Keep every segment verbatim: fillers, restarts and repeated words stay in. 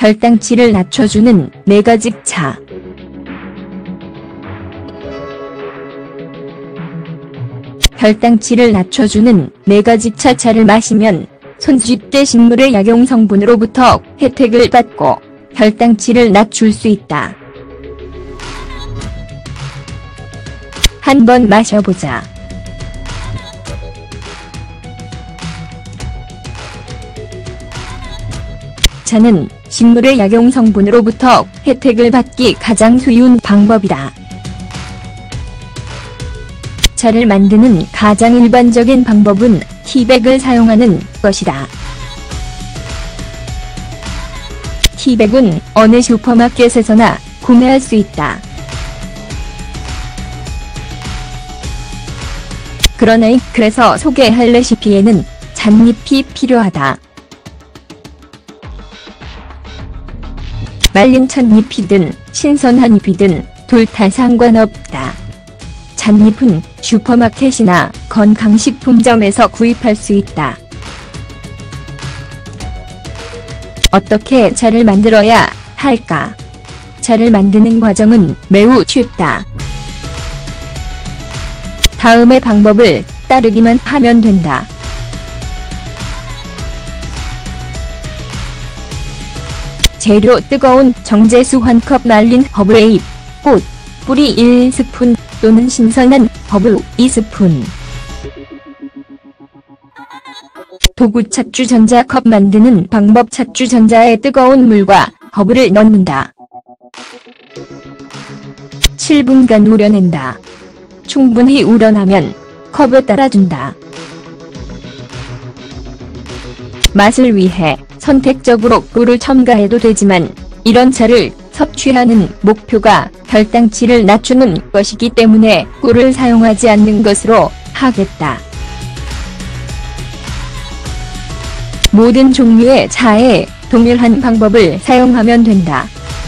혈당치를 낮춰주는 네가직 차. 혈당치를 낮춰주는 네가직 차를 마시면 손쉽게 식물의 약용 성분으로부터 혜택을 받고 혈당치를 낮출 수 있다. 한번 마셔보자. 차는 식물의 약용 성분으로부터 혜택을 받기 가장 쉬운 방법이다. 차를 만드는 가장 일반적인 방법은 티백을 사용하는 것이다. 티백은 어느 슈퍼마켓에서나 구매할 수 있다. 그러나 그래서 소개할 레시피에는 잣잎이 필요하다. 말린 찻잎이든 신선한 잎이든 둘 다 상관없다. 잣잎은 슈퍼마켓이나 건강식품점에서 구입할 수 있다. 어떻게 차를 만들어야 할까? 차를 만드는 과정은 매우 쉽다. 다음의 방법을 따르기만 하면 된다. 재료 뜨거운 정제수 한 컵, 말린 허브의 잎, 꽃, 뿌리 일 스푼 또는 신선한 허브 이 스푼. 도구 찻주전자 컵 만드는 방법. 찻주전자에 뜨거운 물과 허브를 넣는다. 칠 분간 우려낸다. 충분히 우러나면 컵에 따라준다. 맛을 위해 선택적으로 꿀을 첨가해도 되지만 이런 차를 섭취하는 목표가 혈당치를 낮추는 것이기 때문에 꿀을 사용하지 않는 것으로 하겠다. 모든 종류의 차에 동일한 방법을 사용하면 된다.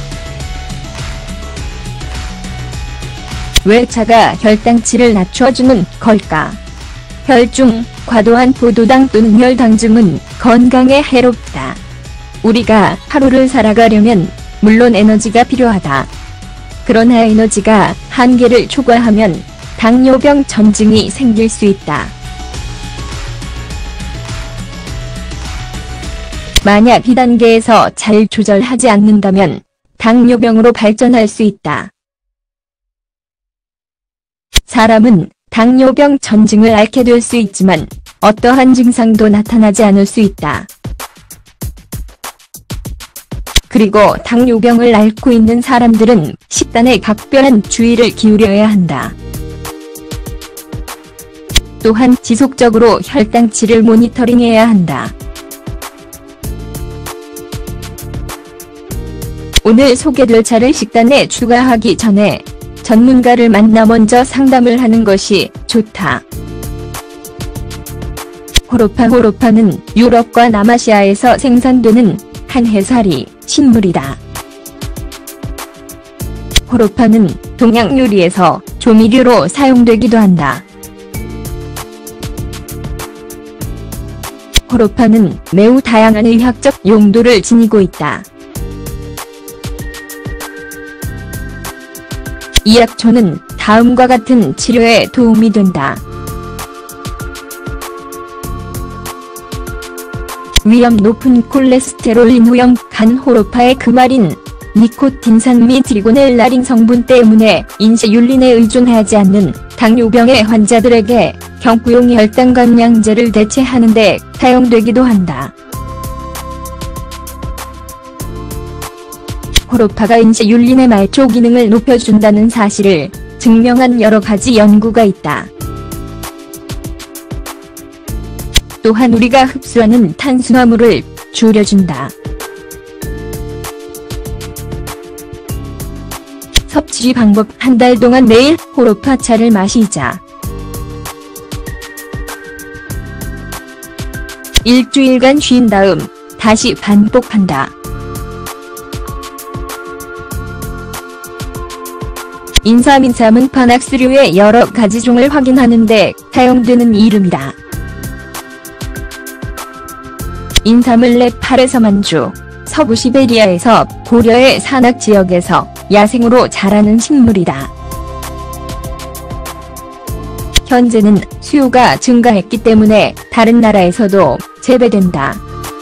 왜 차가 혈당치를 낮춰주는 걸까? 혈중, 과도한 포도당 또는 혈당증은 건강에 해롭다. 우리가 하루를 살아가려면 물론 에너지가 필요하다. 그러나 에너지가 한계를 초과하면 당뇨병 전증이 생길 수 있다. 만약 이 단계에서 잘 조절하지 않는다면 당뇨병으로 발전할 수 있다. 사람은 당뇨병 전증을 앓게 될 수 있지만 어떠한 증상도 나타나지 않을 수 있다. 그리고 당뇨병을 앓고 있는 사람들은 식단에 각별한 주의를 기울여야 한다. 또한 지속적으로 혈당치를 모니터링해야 한다. 오늘 소개될 차를 식단에 추가하기 전에 전문가를 만나 먼저 상담을 하는 것이 좋다. 호로파 호로파는 유럽과 남아시아에서 생산되는 한 해살이 식물이다. 호로파는 동양 요리에서 조미료로 사용되기도 한다. 호로파는 매우 다양한 의학적 용도를 지니고 있다. 이 약초는 다음과 같은 치료에 도움이 된다. 위험 높은 콜레스테롤 오염 간. 호로파의 금알인 니코틴산 및 트리고넬라린 성분 때문에 인슐린에 의존하지 않는 당뇨병의 환자들에게 경구용 혈당 감량제를 대체하는 데 사용되기도 한다. 호로파가 인슐린의 말초 기능을 높여준다는 사실을 증명한 여러 가지 연구가 있다. 또한 우리가 흡수하는 탄수화물을 줄여준다. 섭취 방법. 한 달 동안 매일 호로파 차를 마시자. 일주일간 쉰 다음 다시 반복한다. 인삼. 인삼은 판악스류의 여러 가지 종을 확인하는 데 사용되는 이름이다. 인삼을 네 팔에서 만주, 서부 시베리아에서 고려의 산악 지역에서 야생으로 자라는 식물이다. 현재는 수요가 증가했기 때문에 다른 나라에서도 재배된다.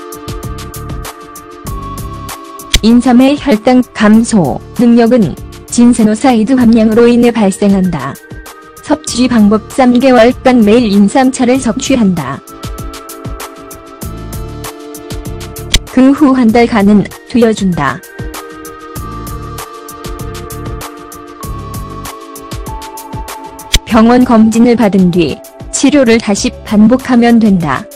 인삼의 혈당 감소 능력은 진세노사이드 함량으로 인해 발생한다. 섭취 방법 삼 개월간 매일 인삼차를 섭취한다. 그 후 한 달간은 두어준다. 병원 검진을 받은 뒤 치료를 다시 반복하면 된다.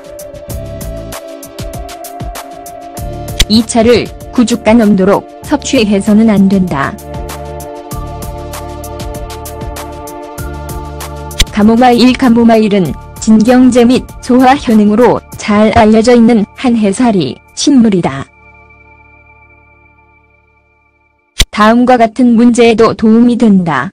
이 차를 구 주간 넘도록 섭취해서는 안 된다. 가모마일 가모마일은 진경제 및 소화 효능으로 잘 알려져 있는 한 해살이 식물이다. 다음과 같은 문제에도 도움이 된다.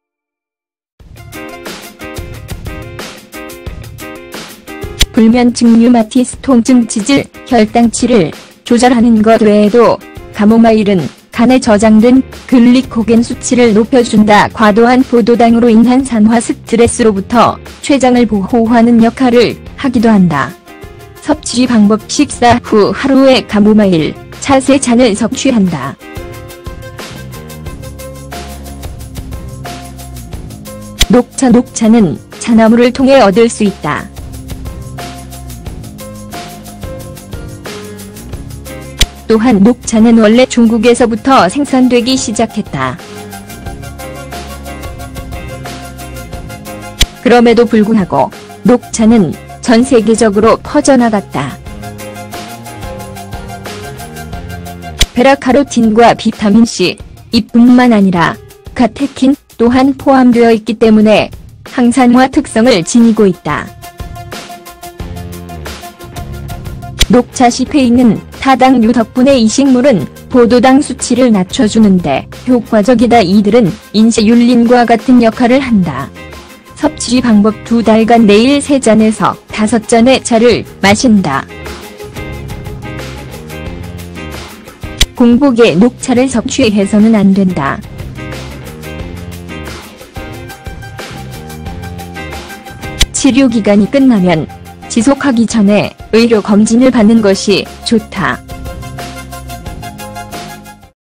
불면증, 류마티스 통증, 치질, 혈당치를 조절하는 것 외에도 가모마일은 간에 저장된 글리코겐 수치를 높여준다. 과도한 포도당으로 인한 산화 스트레스로부터 췌장을 보호하는 역할을 하기도 한다. 섭취 방법 식사 후 하루에 가모마일 차 세 잔을 섭취한다. 녹차 녹차는 차나무를 통해 얻을 수 있다. 또한 녹차는 원래 중국에서부터 생산되기 시작했다. 그럼에도 불구하고 녹차는 전 세계적으로 퍼져나갔다. 베라카로틴과 비타민C, 이뿐만 아니라 카테킨 또한 포함되어 있기 때문에 항산화 특성을 지니고 있다. 녹차 잎에 있는 타당류 덕분에 이 식물은 포도당 수치를 낮춰주는데 효과적이다. 이들은 인쇄율린과 같은 역할을 한다. 섭취 방법 두 달간 매일 세 잔에서 다섯 잔의 차를 마신다. 공복에 녹차를 섭취해서는 안 된다. 치료기간이 끝나면 지속하기 전에 의료 검진을 받는 것이 좋다.